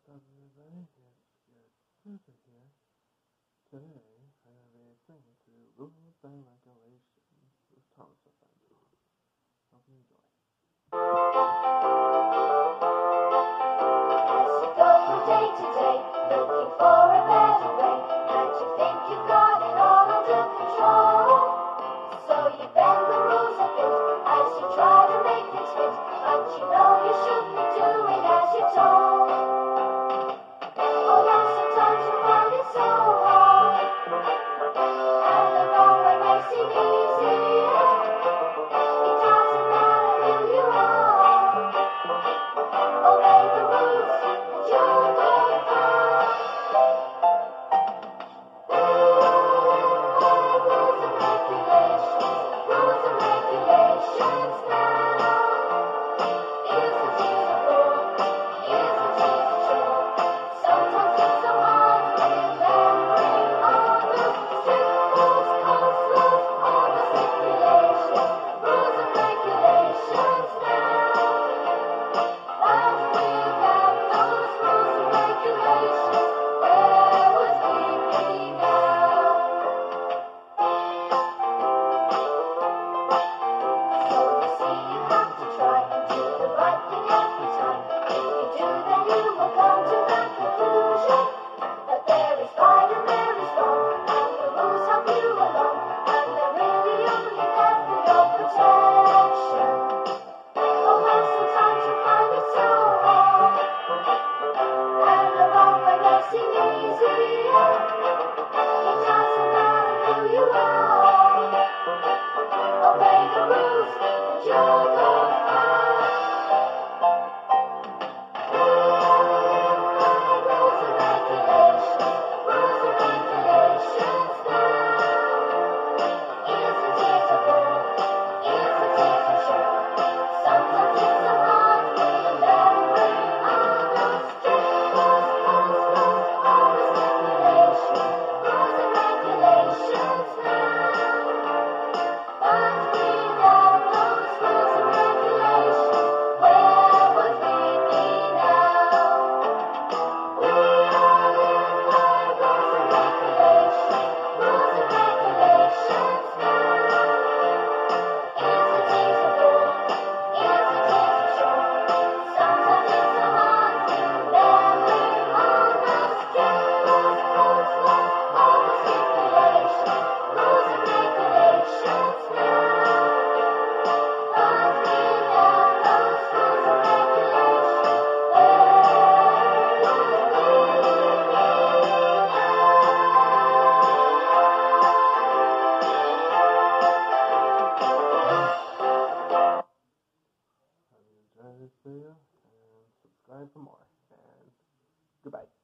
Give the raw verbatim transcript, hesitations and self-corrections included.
What's up, everybody? It's Garrett here. Today, I have a thing to rules and regulations. There's tons of them. Hope you enjoy. As you go from day to day, looking for a better way, and you think you've got it all under control. So you bend the rules a bit as you try to make things fit, but you know you should be doing as you're told. Oh yes, sometimes you find it so hard, and the wrong way may seem easier. It doesn't matter who you are, obey the rules and you'll go far. Rules and regulations, rules and regulations now. Isn't it a bore? Isn't it a chore? Sometimes it's so hard remembering all those strict rules, codes, rules, all the stipulations. Rules and regulations now. But without those rules and regulations, where would we be now? So you see you have to try and do the right thing every time. If you do, then you will come to the conclusion that there is right and there is wrong, and the rules help you along, and they're really only there for your protection. Oh, and sometimes you find it so hard, and the wrong way may seem easier. It doesn't matter who you are, obey the rules and you'll go far. Rules and regulations, rules and regulations now. Isn't it a bore? Isn't it a chore? Sometimes it's so hard remembering all those strict rules, codes, rules, all the stipulations. Rules and regulations now. But without those rules and regulations, where would we be now? We all live by rules and regulations, rules and regulations now. Isn't it a bore? Isn't it a chore? Sometimes it's so hard remembering all those strict rules, codes, rules, all the stipulations. Rules and regulations now. But without those rules and regulations, where would we be Hope you enjoyed this video, and subscribe for more. And goodbye.